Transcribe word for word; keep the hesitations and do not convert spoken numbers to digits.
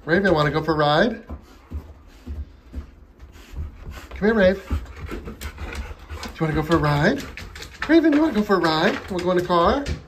Raven, want to go for a ride? Come here, Rave. Do you want to go for a ride? Raven, you want to go for a ride? We'll go in the car?